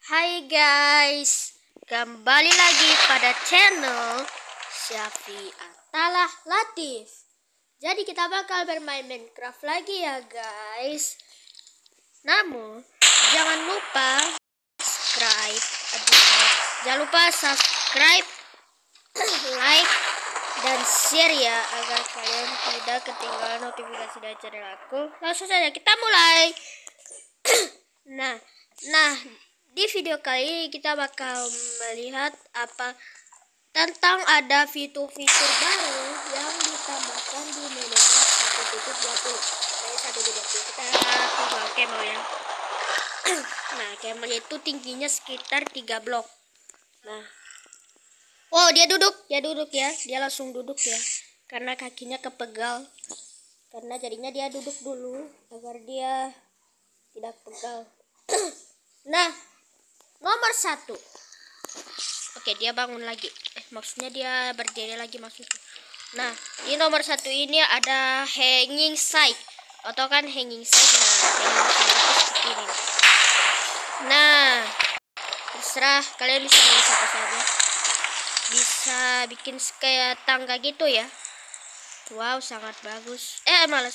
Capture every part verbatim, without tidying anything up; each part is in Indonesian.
Hai guys, kembali lagi pada channel Syafi Atalah Latif. Jadi kita bakal bermain Minecraft lagi ya guys. Namun jangan lupa subscribe, aduh, jangan lupa subscribe, like dan share ya agar kalian tidak ketinggalan notifikasi dari channel aku. Langsung saja kita mulai. Nah, nah di video kali ini kita bakal melihat apa tentang ada fitur-fitur baru yang ditambahkan di Minecraft satu titik dua puluh. Dari satu titik dua puluh kita tinggal camel ya. Nah, camel itu tingginya sekitar tiga blok. Nah, oh dia duduk, dia duduk ya, dia langsung duduk ya, karena kakinya kepegal. Karena jadinya dia duduk dulu agar dia tidak pegal. Nah, nomor satu. Oke, dia bangun lagi. Eh, maksudnya dia berdiri lagi maksudnya. Nah, di nomor satu ini ada hanging sight. Atau kan hanging sight. Nah, hanging sight itu seperti ini. Nah, terserah kalian bisa milih apa saja. Bisa bikin kayak tangga gitu ya. Wow, sangat bagus. Eh, malas.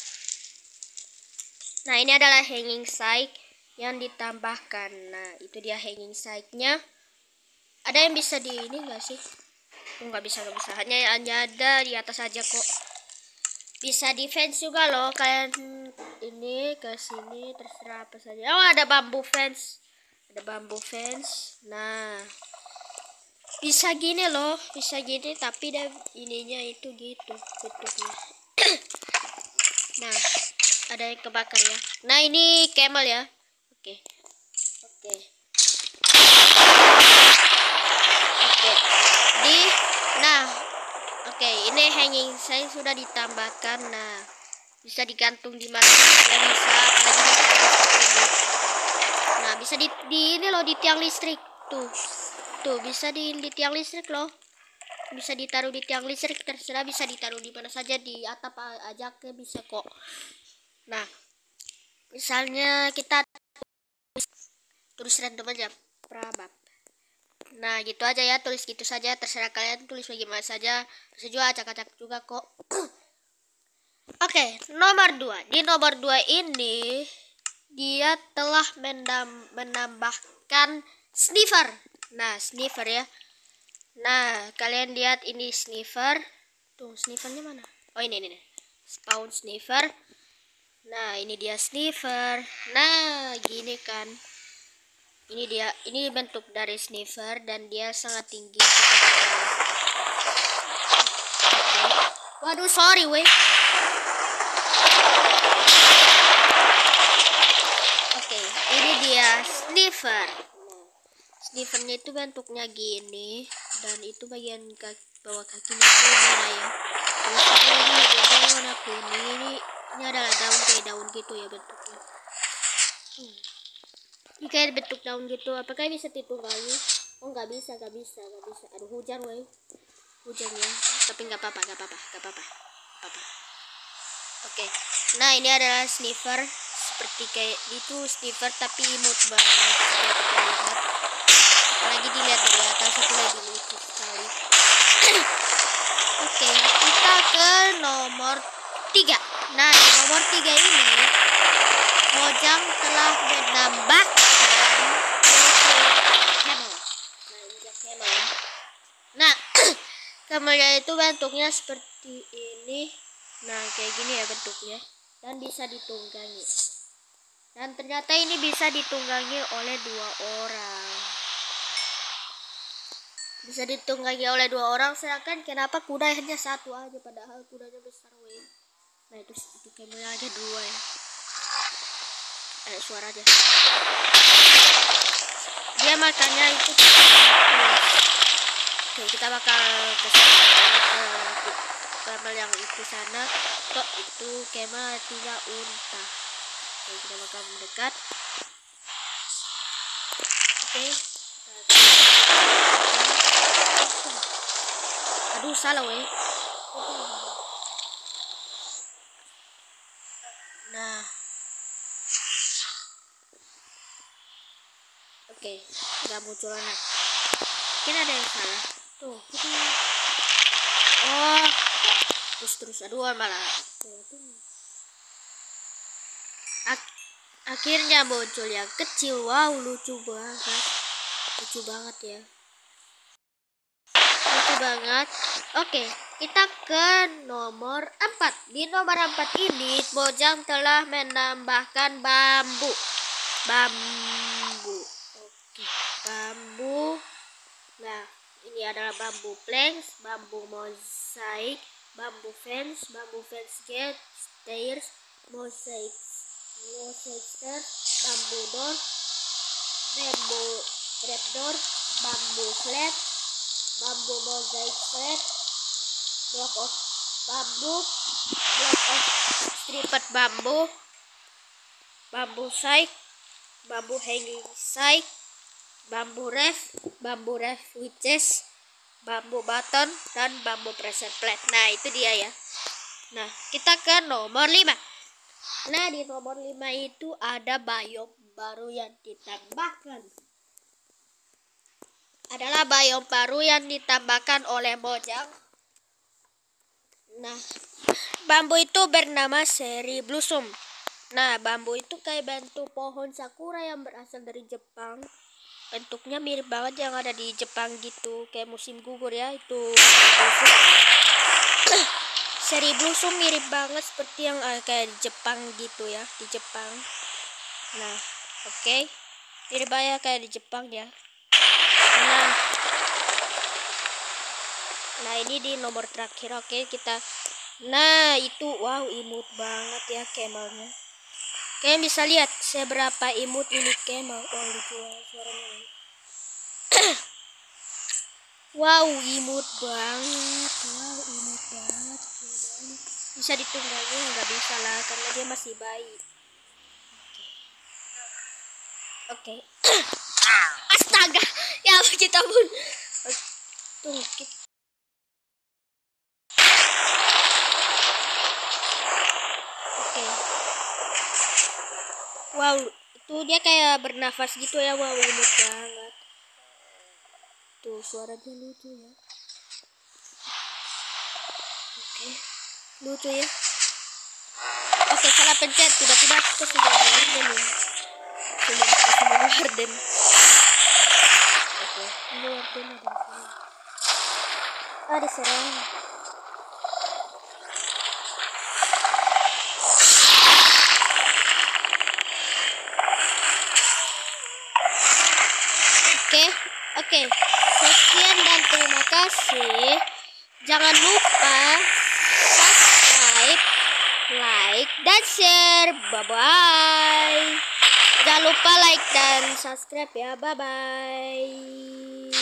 Nah, ini adalah hanging sight yang ditambahkan. Nah, itu dia hanging sight-nya. Ada yang bisa di ini enggak sih? Oh, nggak bisa, nggak bisa. Hanya hanya ada di atas aja kok. Bisa di fence juga loh. Kalian ini ke sini terserah apa saja. Oh, ada bambu fence. Ada bambu fence. Nah, bisa gini loh, bisa gini tapi dan ininya itu gitu, bentuknya. Nah, ada yang kebakar ya. Nah, ini camel ya. Oke. Oke. Oke. Di nah, oke, ini hanging saya sudah ditambahkan. Nah, bisa digantung di mana saja bisa, apalagi di listrik. Nah, bisa di, di ini loh, di tiang listrik. Tuh. Tuh, bisa di, di tiang listrik loh. Bisa ditaruh di tiang listrik, terserah, bisa ditaruh di mana saja, di atap aja ke bisa kok. Nah, misalnya kita tulis random aja prabab. Nah, gitu aja ya, tulis gitu saja, terserah kalian tulis bagaimana saja. Bisa juga acak-acak juga kok. Oke, nomor dua. Di nomor dua ini dia telah menam, menambahkan sniffer. Nah, sniffer ya. Nah, kalian lihat ini sniffer. Tuh, sniffernya mana? Oh, ini ini. Spawn sniffer. Nah, ini dia sniffer. Nah, gini kan. Ini dia, ini bentuk dari sniffer dan dia sangat tinggi. Okay. Waduh, sorry weh. Oke, okay, ini dia sniffer. Nah, sniffernya itu bentuknya gini dan itu bagian kaki, bawah kakinya itu merah ya. Terus ini dia warna kuning. Ini ini adalah daun kayak daun gitu ya bentuknya. Hmm. Ini kayak bentuk daun gitu. Apakah bisa ditunggangi? Oh, nggak bisa, nggak bisa, nggak bisa. Aduh, hujan weh. Hujan ya. Tapi nggak apa-apa, nggak apa-apa, nggak apa-apa. Apa? Oke. Okay. Nah, ini adalah sniffer. Seperti kayak itu sniffer tapi imut banget. Seperti kita lihat. Apalagi dilihat dari atas itu lebih lucu sekali. Oke, okay, kita ke nomor tiga. Nah, di nomor tiga ini Mojang telah menambahkan camel. Nah, ini camel ya. Nah, camelnya itu bentuknya seperti ini. Nah, kayak gini ya bentuknya. Dan bisa ditunggangi. Dan ternyata ini bisa ditunggangi oleh dua orang. Bisa ditunggangi oleh dua orang. Sedangkan kenapa kuda hanya satu aja, padahal kudanya besar weh. Nah, itu itu camelnya aja dua ya. Eh, suara aja. Dia makannya itu. Oke, kita bakal ke sana, ke camel yang itu sana. Kok itu camel tidak unta. Oke, kita bakal mendekat. Oke. Aduh, salah weh. Nah. Oke, nggak muncul anak. Mungkin ada yang salah. Tuh, kita. Oh, terus terus aduh malah. Ak- akhirnya muncul yang kecil. Wow, lucu banget. Lucu banget ya. Lucu banget. Oke, kita ke nomor empat. Di nomor empat ini Mojang telah menambahkan bambu. Bambu. Oke, bambu. Nah, ini adalah bambu planks, bambu mosaik, bambu fence, bambu fence gate, stairs, mosaik, mosaik stairs, bambu door, bambu trapdoor, bambu flat, bambu mosaik flat, block of bambu, block of striped bambu, bambu side, bambu hanging side, bambu ref, bambu ref witches, bambu button, dan bambu pressure plate. Nah, itu dia ya. Nah, kita ke nomor lima. Nah, di nomor lima itu ada biome baru yang ditambahkan. Adalah biome baru yang ditambahkan oleh Mojang. Nah, bambu itu bernama Cherry Blossom. Nah, bambu itu kayak bentuk pohon sakura yang berasal dari Jepang. Bentuknya mirip banget yang ada di Jepang gitu, kayak musim gugur ya, itu Cherry Blossom mirip banget seperti yang uh, kayak di Jepang gitu ya, di Jepang. Nah, oke, okay. Mirip banget kayak di Jepang ya. Nah, nah ini di nomor terakhir. Oke, okay, kita. Nah, itu wow, imut banget ya kemelnya. Kalian bisa lihat seberapa imut ini camel. Oh, lucu suaranya. Wow, imut banget. Wow, imut banget. Bisa ditunggangi? Nggak bisa lah, karena dia masih bayi. Oke. Okay. Okay. Astaga, ya kita pun. Tuh, kita. Oke. Okay. Wow, itu dia kayak bernafas gitu ya. Wow, imut banget. Tuh, suaranya lucu ya. Oke, lucu ya. Oke, salah pencet, tiba-tiba aku sudah garden ya. Sudah garden. Oke, ini garden ada di sini. Ah, diserang. Oke, oke. Sekian dan terima kasih. Jangan lupa subscribe, like, dan share. Bye-bye. Jangan lupa like dan subscribe ya. Bye-bye.